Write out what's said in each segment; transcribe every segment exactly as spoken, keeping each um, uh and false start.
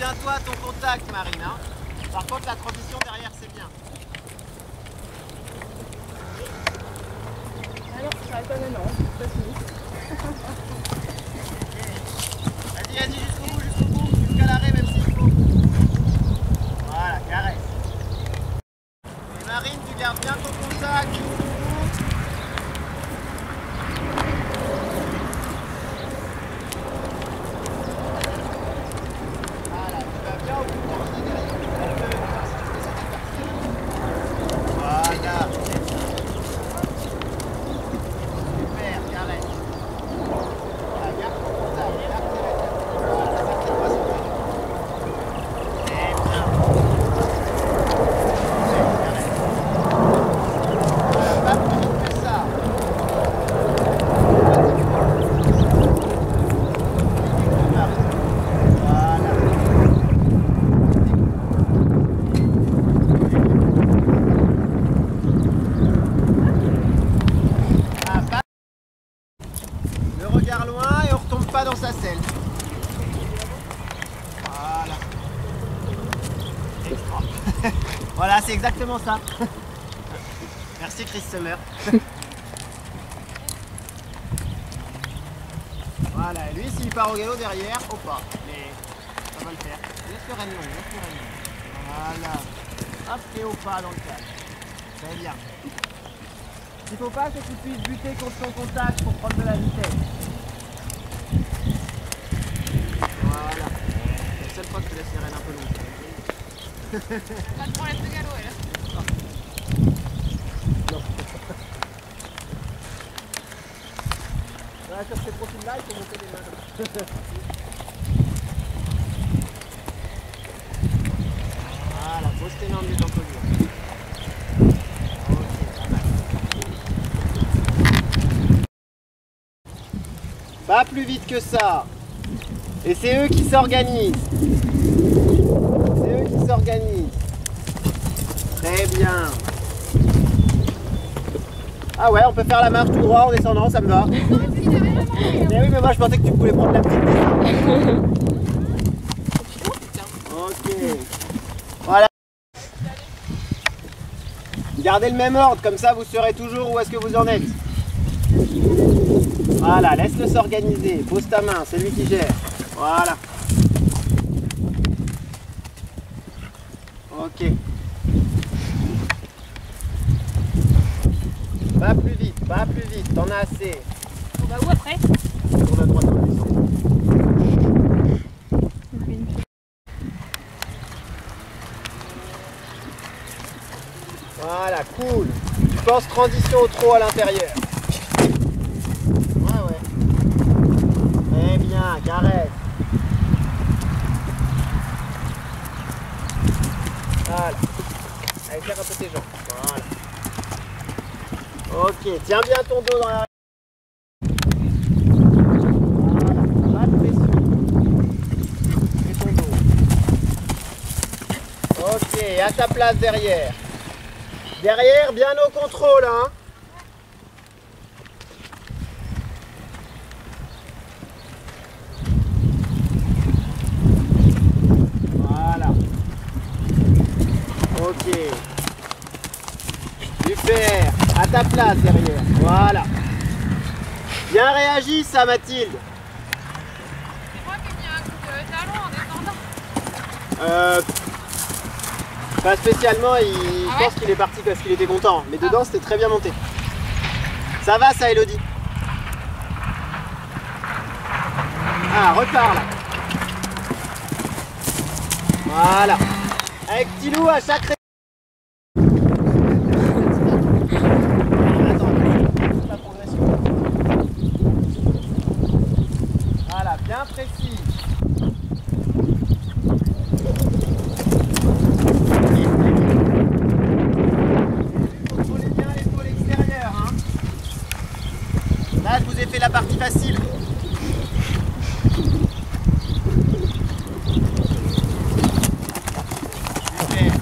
Souviens-toi ton contact, Marine. Hein. Par contre, la transition derrière, c'est bien. Alors, ça va pas maintenant, c'est pas fini. Vas-y, vas-y, jusqu'au bout, jusqu'au bout, jusqu'à l'arrêt, même s'il faut. Voilà, caresse. Et Marine, tu gardes bien ton contact jusqu'au bout. Voilà, tu vas bien au bout de ton pied derrière. Voilà. Super, caresse. Voilà, garde ton contact, garde tes réserves. Voilà, ça fait pas son vélo. C'est bien. Super, caresse. Voilà, pas plus vite que ça. Voilà. Ah, pas. Le regard loin et on retombe pas dans sa selle. Voilà. Extra. Voilà, c'est exactement ça. Merci Chris Sommer. Voilà, et lui s'il part au galop derrière, au pas. Mais ça va le faire. Laisse le ragnon, laisse le ragnon. Voilà. Hop, et au pas dans le cadre. Très bien. Ce qu'il ne faut pas, c'est que tu puisses buter contre ton contact pour prendre de la vitesse. Voilà. C'est la seule fois que tu laisses les rênes un peu longues. Pas de problème de galop, elle. Non. Voilà, sur ces profils-là, il faut monter les mains. Voilà, pose tes mains en mettant ton dur. Ok, pas mal. Pas plus vite que ça. Et c'est eux qui s'organisent. C'est eux qui s'organisent. Très bien. Ah ouais, on peut faire la marche tout droit en descendant, ça me va. Mais oui, mais moi je pensais que tu pouvais prendre la petite. Ok. Voilà. Gardez le même ordre, comme ça vous saurez toujours où est-ce que vous en êtes. Voilà, laisse-le s'organiser. Pose ta main, c'est lui qui gère. Voilà. Ok. Pas plus vite, pas plus vite, t'en as assez. On va où après? Tourne à droite dans le descente. Voilà, cool. Tu penses transition au trot à l'intérieur. Ouais, ouais. Très bien, caresse. Voilà. Allez, serre un peu tes jambes. Voilà. Ok, tiens bien ton dos dans la... Voilà, pas de pression. Et ton dos. Ok, à ta place derrière. Derrière, bien au contrôle, hein. Voilà. Ok. Super. À ta place derrière. Voilà. Bien réagi ça, Mathilde. C'est moi qui ai mis un coup de talon en descendant. Euh, pas spécialement, il, Ah je ouais pense qu'il est parti parce qu'il était content. Mais dedans, c'était très bien monté. Ça va, ça, Elodie? Ah, repars là. Voilà. Avec petit loup à chaque ré... Attends, c'est la progression. Voilà, bien précis. Contrôlez bien l'épaule extérieure. Hein. Là, je vous ai fait la partie facile. Super.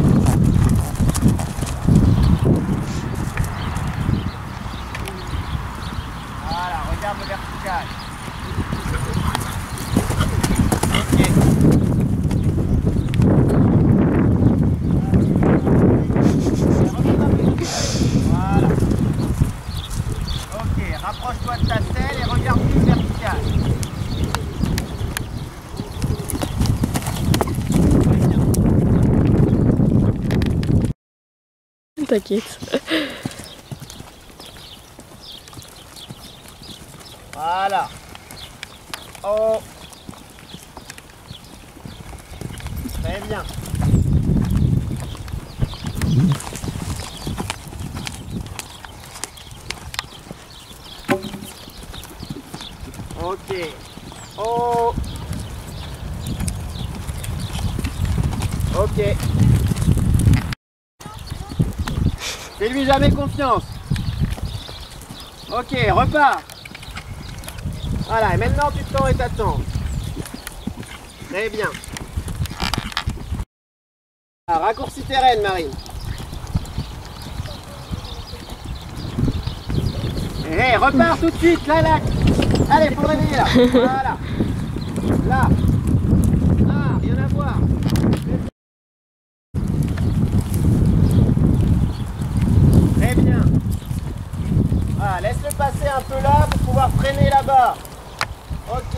Voilà, regarde le vertical. Ok. t'inquiète. Voilà. Oh. Très bien. Ok. Oh. Ok. Fais-lui jamais confiance. Ok, repars. Voilà, et maintenant tu tends et t'attends. Très bien. Ah, raccourcis tes rênes, Marine. Hé, hey, repars tout de suite, là, là. Allez, faut le réveiller là. Voilà. Là. Ah, rien à voir. Très bien. Voilà, laisse-le passer un peu là pour pouvoir freiner là-bas. Ok.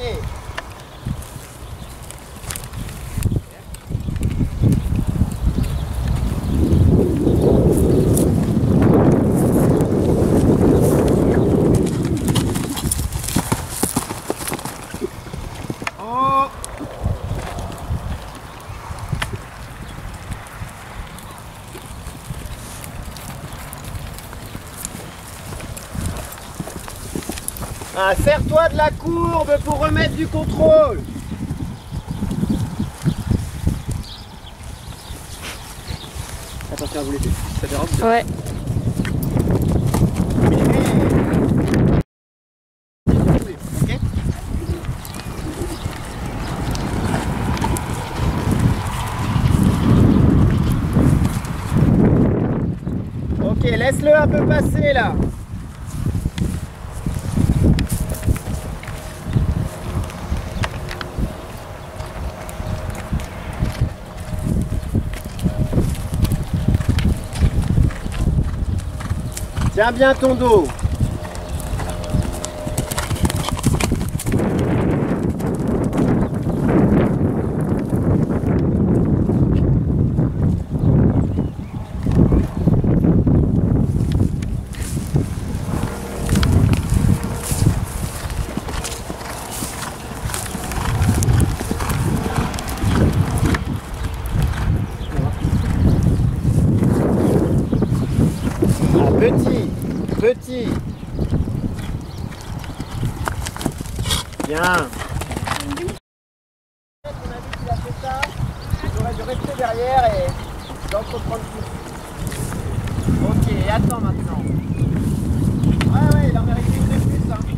Oh. Ah, serre-toi de la courbe pour remettre du contrôle. Attention à vous laisser, ça dérobe. Ouais. Ok. Ok, laisse-le un peu passer là. Tiens bien ton dos. Petit, petit. Bien. On a vu qu'il a fait ça. Il aurait dû rester derrière et d'entreprendre plus. Ok, et attends maintenant. Ouais, ouais, il en mérite une de plus. Hein.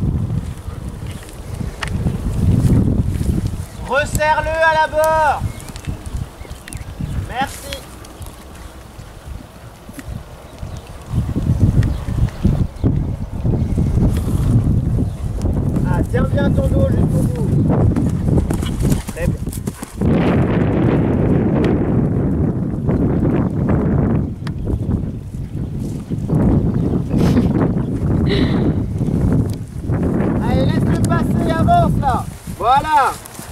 Resserre-le à la bord. Merci. Tiens bien ton dos jusqu'au bout. Très bien. Allez, laisse-le passer, avance là. Voilà.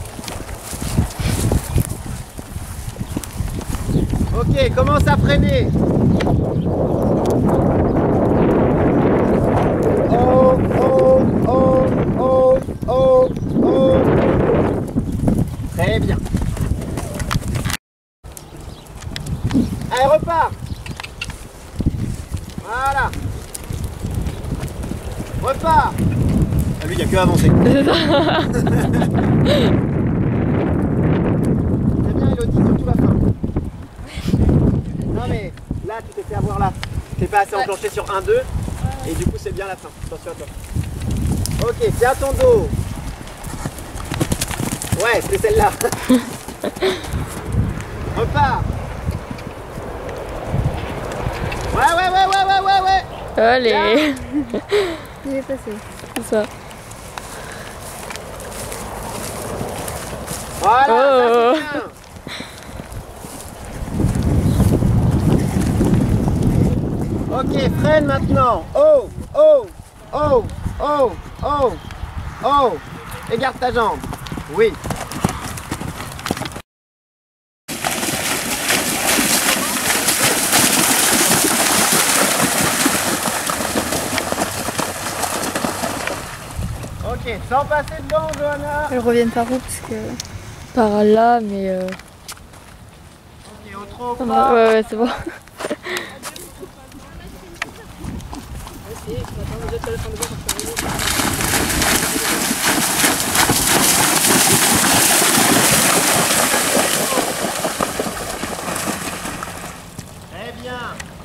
Ok, commence à freiner. Oh, oh, oh, oh, oh, oh. Très bien. Allez, repars. Voilà. Repars. Ah, lui, il n'y a que avancer. C'est bien, Elodie, surtout la fin. Non, mais là, tu t'es fait avoir là. Tu t'es pas assez enclenché sur un deux. Et du coup, c'est bien la fin. Attention à toi. Ok, tiens ton dos. Ouais, c'est celle-là. Repars. Ouais, ouais, ouais, ouais, ouais, ouais, ouais. Allez. Il est passé. C'est ça. Voilà, oh. ça c'est bien. Ok, freine maintenant. Oh, oh, oh, oh, oh, oh. Et garde ta jambe. Oui. Sans passer devant, Johanna. Elles reviennent par où parce que... Par là, mais... Euh... Ok, au trop Ah, pas. ouais, ouais, c'est bon. Très bien.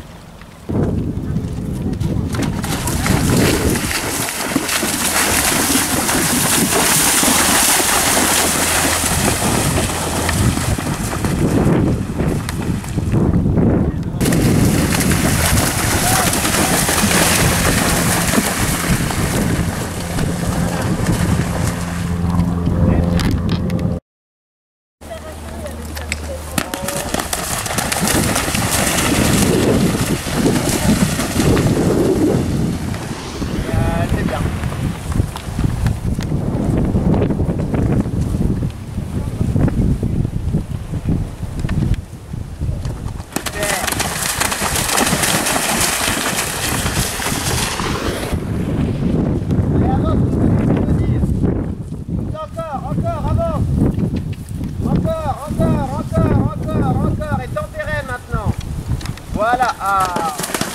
Voilà. Ah.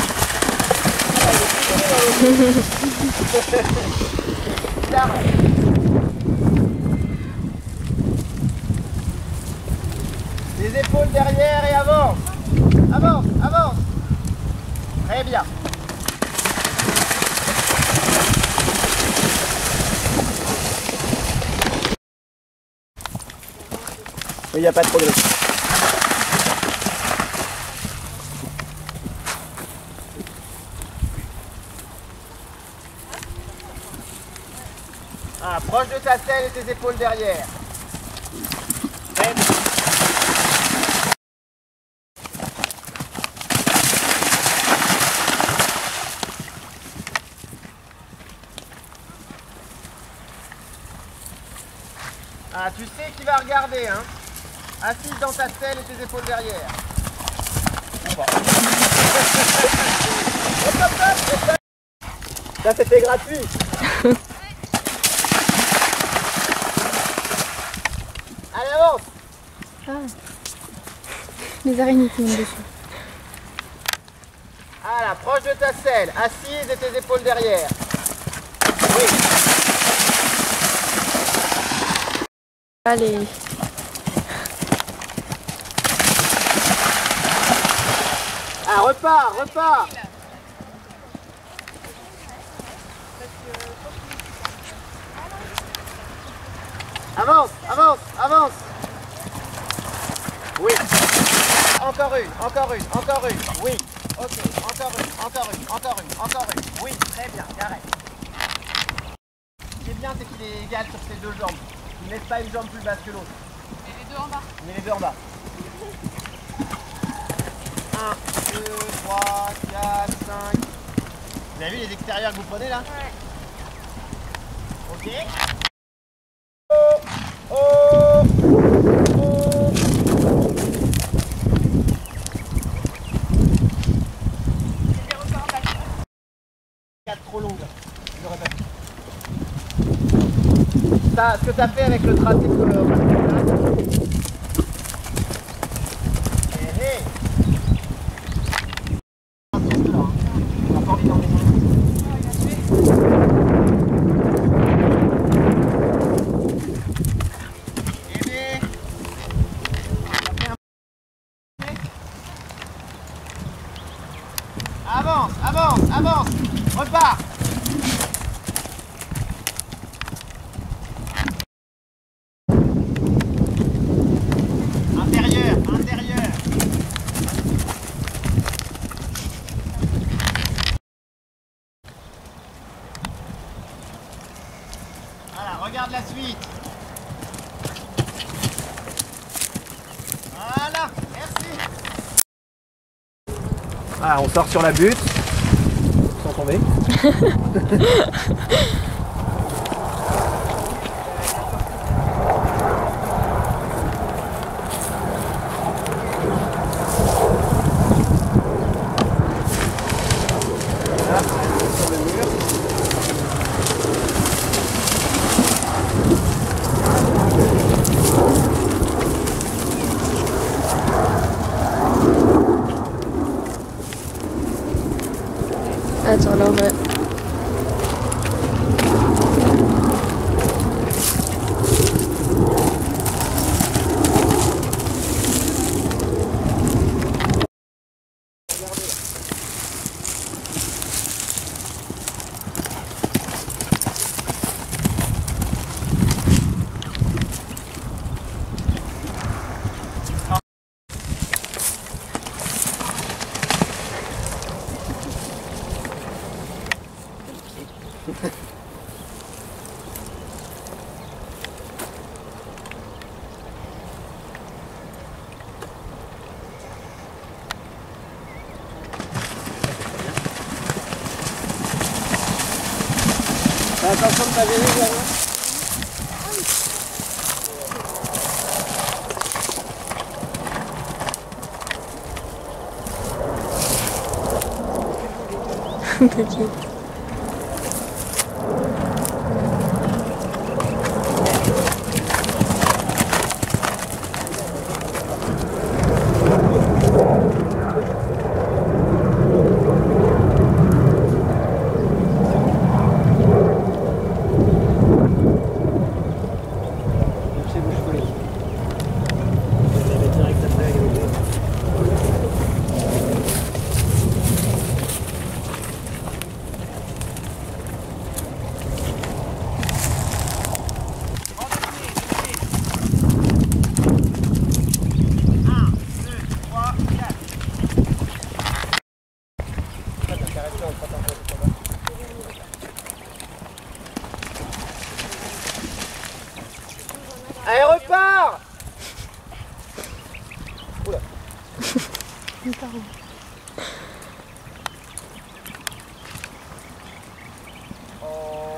Les épaules derrière et avance. Avance, avance. Très bien. Il n'y a pas de problème. Ah, proche de ta selle et tes épaules derrière. Très bien. Ah, tu sais qui va regarder, hein. Assise dans ta selle et tes épaules derrière. Bon. Ça, c'était gratuit. Allez, avance. Ah. Les araignées qui montent dessus. Voilà, proche de ta selle, assise et tes épaules derrière. Oui. Allez. Ah, repars, repars. Avance, avance, avance. Oui. Encore une, encore une, encore une. Oui. Ok, encore une, encore une, encore une, encore une. Oui, très bien, arrête. Ce qui est bien, c'est qu'il est égal sur ses deux jambes. Il ne laisse pas une jambe plus basse que l'autre. Et les deux en bas. Mais les deux en bas. un, deux, trois, quatre, cinq. Vous avez vu les extérieurs que vous prenez là? Ouais. Ok. Oh, oh, oh. Les records en bas. quatre trop longues. Je le répète. Ça, ce que tu as fait avec le tracé que euh, eh, eh. On n'a pas envie d'en descendre. Avance, avance, avance, repars. Intérieur, intérieur. Voilà, regarde la suite. Voilà, merci. Ah, on sort sur la butte, sans tomber. Là, sur le mur. pas gêné, Germain? T'inquiète. Allez, repars! Oula. Oh.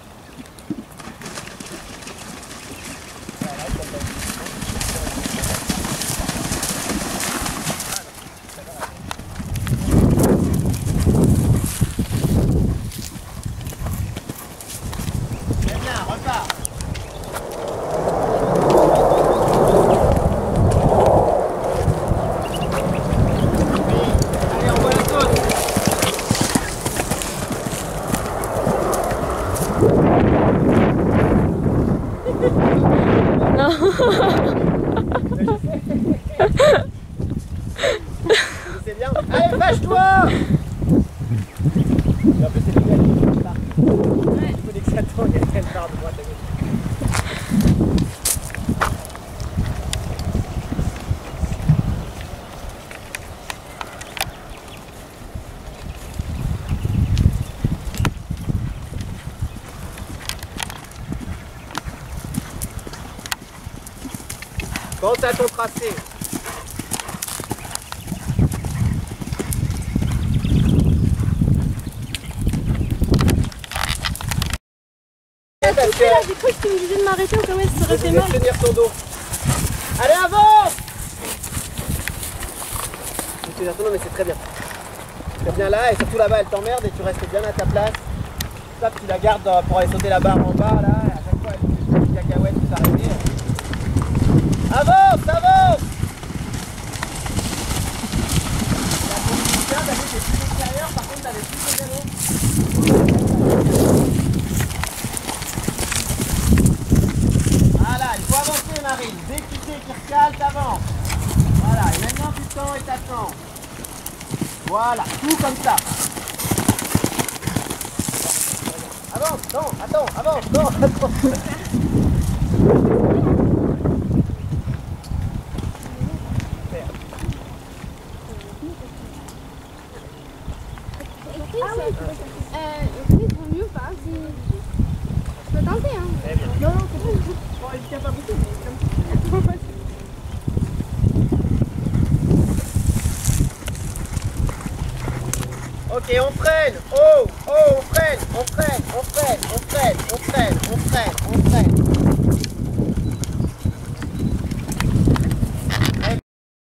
Très bien, repars! Non. C'est bien. Allez, fâche-toi! En plus, c'est bien. Il faut des excitateurs, il y a une part de droite à gauche. Pense à ton tracé. Parce que là, j'ai cru que tu me disais de m'arrêter au cas où elle se serait fait mal. Tenir ton dos. Allez, avance! Non, mais c'est très bien. Tu bien là et surtout là-bas, elle t'emmerde et tu restes bien à ta place. Ça, tu la gardes pour aller sauter la barre en bas là. Et à chaque fois, elle fait une petite cacahuète pour s'arrêter. Avance, avance! La position, t'avais tes plus extérieurs, par contre, t'avais plus de vélo. Voilà, il faut avancer, Marine. Dès que tu sais qu'il recale, t'avances. Voilà, et maintenant tu tends et t'attends. Voilà, tout comme ça. Avance, non, attends, avance, non, attends. Ah oui, euh, il vaut mieux pas. Je peux tenter, hein. Non, non, c'est bon. Bon, il tient pas beaucoup, mais comme ça. Ok, on freine. Oh, oh, on freine, on freine, on freine, on freine, on freine, on freine, on freine.